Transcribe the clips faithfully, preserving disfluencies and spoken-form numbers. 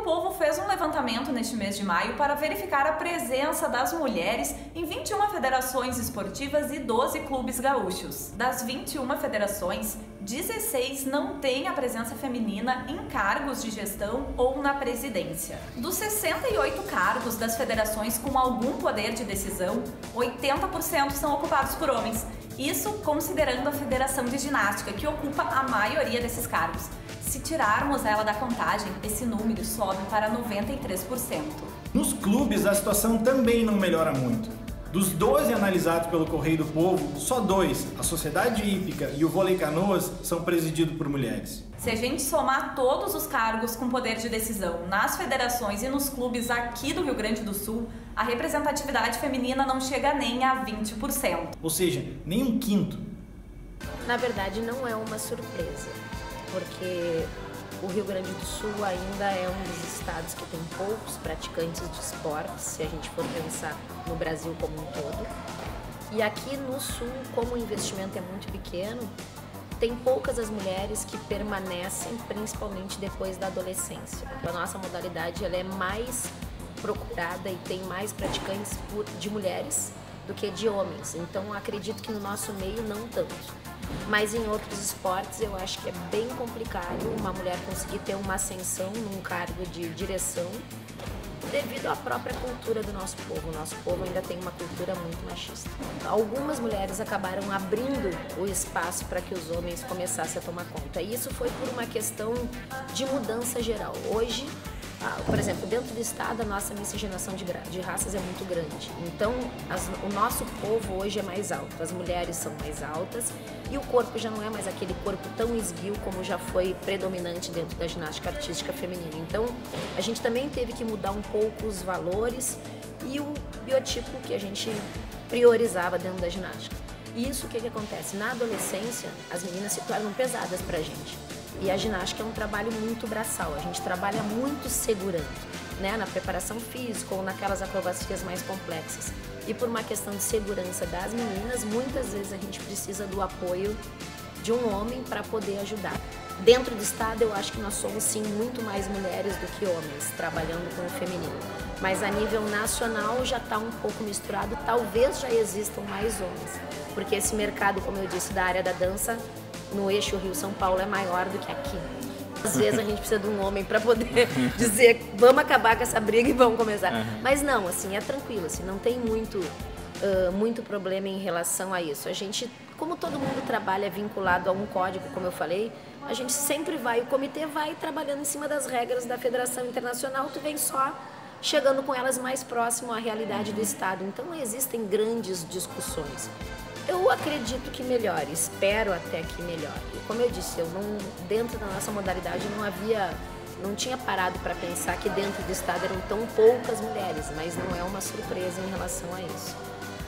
Povo fez um levantamento neste mês de maio para verificar a presença das mulheres em vinte e uma federações esportivas e doze clubes gaúchos. Das vinte e uma federações, dezesseis não têm a presença feminina em cargos de gestão ou na presidência. Dos sessenta e oito cargos das federações com algum poder de decisão, oitenta por cento são ocupados por homens. Isso considerando a Federação de Ginástica, que ocupa a maioria desses cargos. Se tirarmos ela da contagem, esse número sobe para noventa e três por cento. Nos clubes, a situação também não melhora muito. Dos doze analisados pelo Correio do Povo, só dois, a Sociedade Hípica e o Vôlei Canoas, são presididos por mulheres. Se a gente somar todos os cargos com poder de decisão nas federações e nos clubes aqui do Rio Grande do Sul, a representatividade feminina não chega nem a vinte por cento. Ou seja, nem um quinto. Na verdade, não é uma surpresa, porque o Rio Grande do Sul ainda é um dos estados que tem poucos praticantes de esportes, se a gente for pensar no Brasil como um todo. E aqui no Sul, como o investimento é muito pequeno, tem poucas as mulheres que permanecem, principalmente depois da adolescência. A nossa modalidade ela é mais procurada e tem mais praticantes de mulheres do que de homens. Então, acredito que no nosso meio não tanto. Mas em outros esportes eu acho que é bem complicado uma mulher conseguir ter uma ascensão num cargo de direção devido à própria cultura do nosso povo. O nosso povo ainda tem uma cultura muito machista. Algumas mulheres acabaram abrindo o espaço para que os homens começassem a tomar conta. E isso foi por uma questão de mudança geral. Hoje, por exemplo, dentro do estado, a nossa miscigenação de, de raças é muito grande. Então, as, o nosso povo hoje é mais alto, as mulheres são mais altas e o corpo já não é mais aquele corpo tão esguio como já foi predominante dentro da ginástica artística feminina. Então, a gente também teve que mudar um pouco os valores e o biotipo que a gente priorizava dentro da ginástica. E isso, o que, que acontece? Na adolescência, as meninas se tornam pesadas pra gente. E a ginástica é um trabalho muito braçal, a gente trabalha muito segurando, né, na preparação física ou naquelas acrobacias mais complexas. E por uma questão de segurança das meninas, muitas vezes a gente precisa do apoio de um homem para poder ajudar. Dentro do estado eu acho que nós somos sim muito mais mulheres do que homens, trabalhando com o feminino. Mas a nível nacional já está um pouco misturado, talvez já existam mais homens. Porque esse mercado, como eu disse, da área da dança, no eixo Rio-São Paulo é maior do que aqui. Às vezes a gente precisa de um homem para poder dizer vamos acabar com essa briga e vamos começar. Uhum. Mas não, assim, é tranquilo, assim, não tem muito, uh, muito problema em relação a isso. A gente, como todo mundo trabalha vinculado a um código, como eu falei, a gente sempre vai, o comitê vai trabalhando em cima das regras da Federação Internacional, tu vem só chegando com elas mais próximo à realidade do Estado. Então existem grandes discussões. Eu acredito que melhore, espero até que melhore. Como eu disse, eu não, dentro da nossa modalidade não havia, não tinha parado para pensar que dentro do estado eram tão poucas mulheres, mas não é uma surpresa em relação a isso.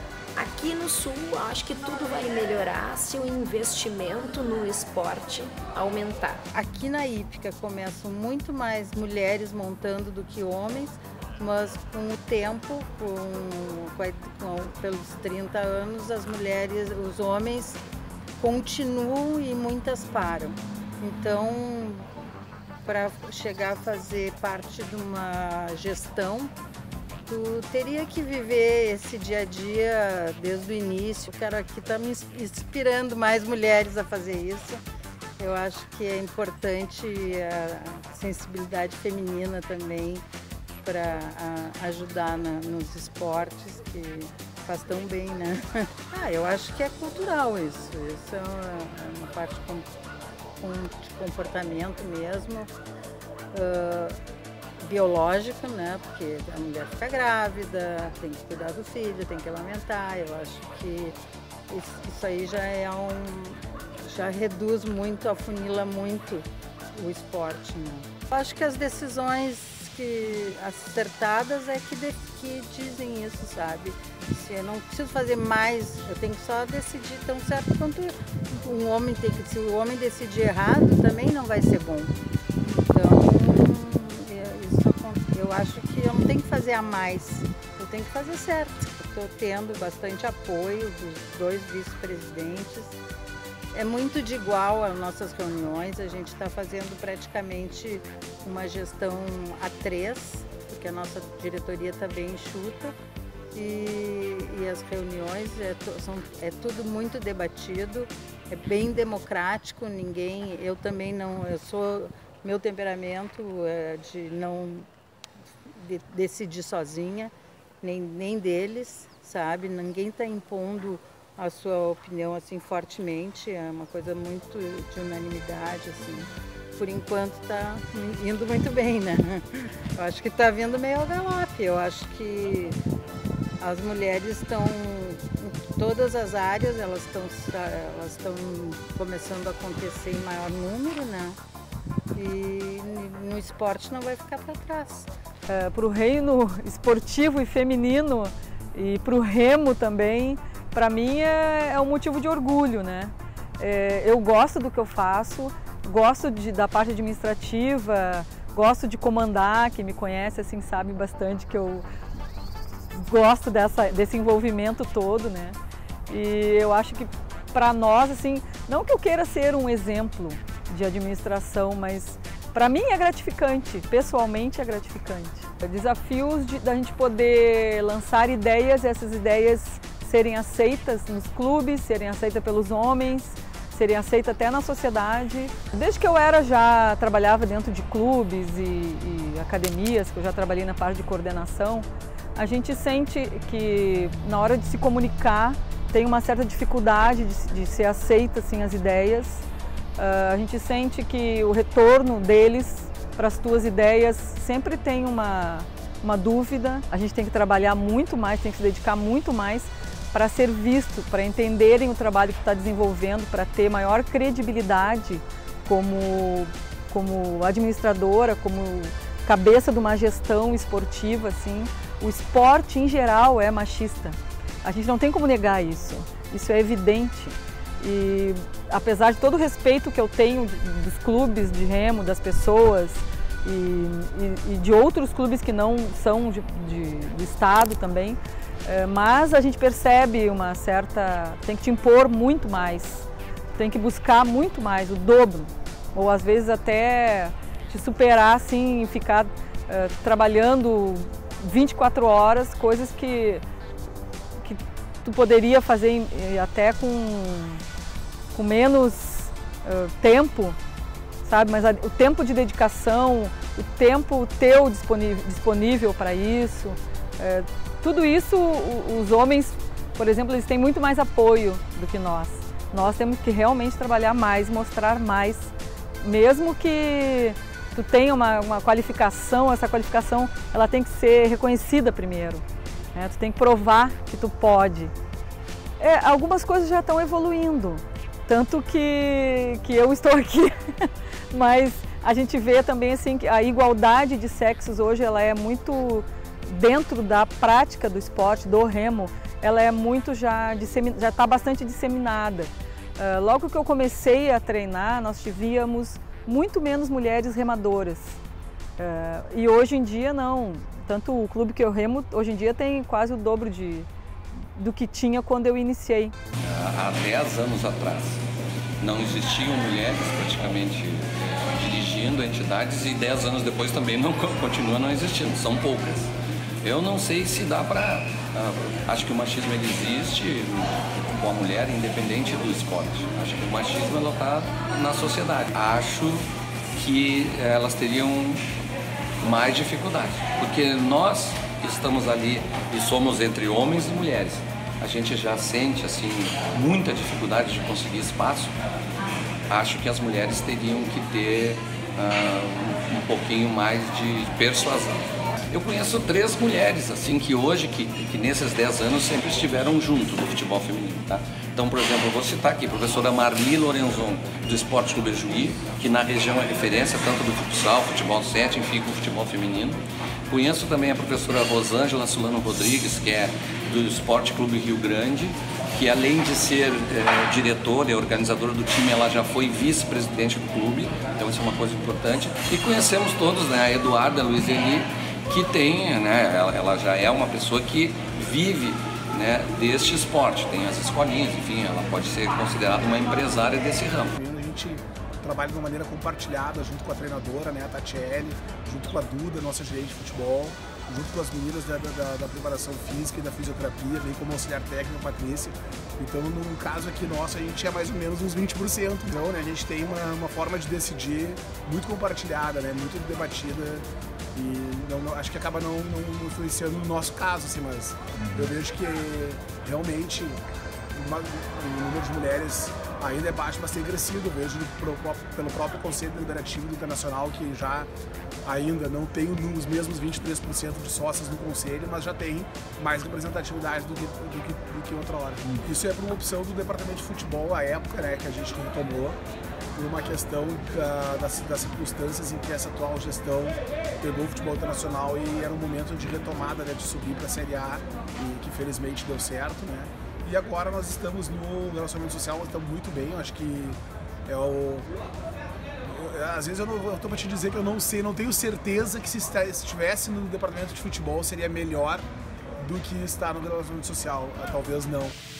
Aqui no Sul, acho que tudo vai melhorar se o investimento no esporte aumentar. Aqui na hípica começam muito mais mulheres montando do que homens, mas com o tempo, com, com, pelos trinta anos, as mulheres, os homens continuam e muitas param. Então, para chegar a fazer parte de uma gestão, tu teria que viver esse dia a dia desde o início. O cara aqui está me inspirando mais mulheres a fazer isso. Eu acho que é importante a sensibilidade feminina também, para ajudar na, nos esportes, que faz tão bem, né? Ah, eu acho que é cultural isso, isso é uma, uma parte com, com, de comportamento mesmo, uh, biológico, né? Porque a mulher fica grávida, tem que cuidar do filho, tem que amamentar. Eu acho que isso, isso aí já é um, já reduz muito, afunila muito o esporte, né? Eu acho que as decisões que acertadas é que, de, que dizem isso, sabe? Se eu não preciso fazer mais, eu tenho que só decidir tão certo quanto um homem tem que. Se o homem decidir errado, também não vai ser bom. Então, isso, eu acho que eu não tenho que fazer a mais, eu tenho que fazer certo. Estou tendo bastante apoio dos dois vice-presidentes. É muito de igual às nossas reuniões, a gente está fazendo praticamente uma gestão a três, porque a nossa diretoria está bem enxuta e, e as reuniões é, são, é tudo muito debatido, é bem democrático, ninguém, eu também não, eu sou, meu temperamento é de não de, decidir sozinha, nem, nem deles, sabe? Ninguém está impondo a sua opinião assim fortemente, é uma coisa muito de unanimidade, assim. Por enquanto está indo muito bem, né? Eu acho que está vindo meio ao galope, eu acho que as mulheres estão em todas as áreas, elas estão elas estão começando a acontecer em maior número, né? E no esporte não vai ficar para trás. É, para o reino esportivo e feminino e para o remo também, para mim é, é um motivo de orgulho, né? É, eu gosto do que eu faço, gosto de, da parte administrativa, gosto de comandar, quem me conhece assim sabe bastante que eu gosto dessa, desse envolvimento todo, né? E eu acho que para nós, assim, não que eu queira ser um exemplo de administração, mas para mim é gratificante, pessoalmente é gratificante. Desafios de, da gente poder lançar ideias e essas ideias serem aceitas nos clubes, serem aceitas pelos homens, serem aceitas até na sociedade. Desde que eu era já trabalhava dentro de clubes e, e academias, que eu já trabalhei na parte de coordenação, a gente sente que na hora de se comunicar tem uma certa dificuldade de, de ser aceita assim, as ideias. Uh, a gente sente que o retorno deles para as tuas ideias sempre tem uma, uma dúvida. A gente tem que trabalhar muito mais, tem que se dedicar muito mais para ser visto, para entenderem o trabalho que está desenvolvendo, para ter maior credibilidade como, como administradora, como cabeça de uma gestão esportiva, assim. O esporte em geral é machista. A gente não tem como negar isso. Isso é evidente. E apesar de todo o respeito que eu tenho dos clubes de remo, das pessoas e, e, e de outros clubes que não são de, de, do estado também, é, mas a gente percebe uma certa... tem que te impor muito mais, tem que buscar muito mais, o dobro, ou às vezes até te superar assim, e ficar é, trabalhando vinte e quatro horas, coisas que, que tu poderia fazer até com, com menos uh, tempo, sabe? Mas a, o tempo de dedicação, o tempo teu disponível, disponível para isso, uh, tudo isso os homens, por exemplo, eles têm muito mais apoio do que nós. Nós temos que realmente trabalhar mais, mostrar mais, mesmo que tu tenha uma, uma qualificação, essa qualificação ela tem que ser reconhecida primeiro, né? Tu tem que provar que tu pode. É, algumas coisas já estão evoluindo, tanto que, que eu estou aqui, mas a gente vê também assim, que a igualdade de sexos hoje ela é muito, dentro da prática do esporte, do remo, ela é muito já, já está bastante disseminada. Uh, logo que eu comecei a treinar, nós tivíamos muito menos mulheres remadoras. Uh, e hoje em dia não, tanto o clube que eu remo, hoje em dia tem quase o dobro de, do que tinha quando eu iniciei. Há dez anos atrás não existiam mulheres praticamente dirigindo entidades e dez anos depois também não continua não existindo, são poucas. Eu não sei se dá para... Uh, acho que o machismo ele existe com a mulher independente do esporte. Acho que o machismo ela está na sociedade. Acho que elas teriam mais dificuldade, porque nós estamos ali e somos entre homens e mulheres. A gente já sente assim muita dificuldade de conseguir espaço. Acho que as mulheres teriam que ter uh, um, um pouquinho mais de persuasão. Eu conheço três mulheres, assim, que hoje, que, que nesses dez anos sempre estiveram junto no futebol feminino, tá? Então, por exemplo, eu vou citar aqui a professora Marli Lorenzon, do Esporte Clube Juí, que na região é referência tanto do futsal, futebol sete, enfim, com o futebol feminino. Conheço também a professora Rosângela Solano Rodrigues, que é do Esporte Clube Rio Grande, que além de ser é, diretora e organizadora do time, ela já foi vice-presidente do clube, então isso é uma coisa importante. E conhecemos todos, né, a Eduarda Luizeli, que tem, né, ela, ela já é uma pessoa que vive, né, deste esporte, tem as escolinhas, enfim, ela pode ser considerada uma empresária desse ramo. A gente trabalho de uma maneira compartilhada, junto com a treinadora, né, a Tatiele, junto com a Duda, nossa gerente de futebol, junto com as meninas da, da, da preparação física e da fisioterapia, bem como auxiliar técnico, Patrícia. Então, no caso aqui nosso, a gente é mais ou menos uns vinte por cento. Então, né, a gente tem uma, uma forma de decidir muito compartilhada, né, muito debatida, e não, não, acho que acaba não, não influenciando no nosso caso, assim, mas eu vejo que realmente uma, o número de mulheres ainda é baixo, mas tem crescido. Eu vejo pelo próprio Conselho Deliberativo do Internacional, que já ainda não tem os mesmos vinte e três por cento de sócias no Conselho, mas já tem mais representatividade do que, do que, do que outra hora. Isso é por uma opção do Departamento de Futebol, à época, né, que a gente retomou, por uma questão da, das, das circunstâncias em que essa atual gestão pegou o futebol internacional e era um momento de retomada, né, de subir para a Série A, e que felizmente deu certo, né? E agora nós estamos no relacionamento social, nós estamos muito bem. Eu acho que é o... Às vezes eu não estou para te dizer que eu não sei, não tenho certeza que se estivesse no departamento de futebol seria melhor do que estar no relacionamento social. Talvez não.